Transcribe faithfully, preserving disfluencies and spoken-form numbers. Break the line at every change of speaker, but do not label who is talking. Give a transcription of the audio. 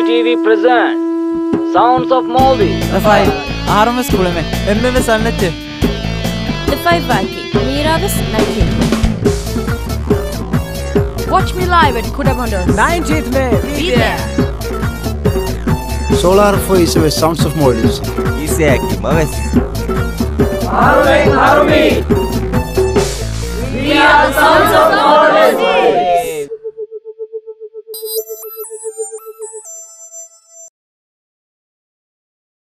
T V present Sounds of Maldives.
Rafai, आहारों में school में, एम में सामने थे.
Vifak, Mira this nineteen. Watch me live at Kuda Bandos.
nineteenth में,
Be there.
Solar for E.Sa with Sounds of Maldives.
E.Sa aqui, mas
Harubee, Harubee.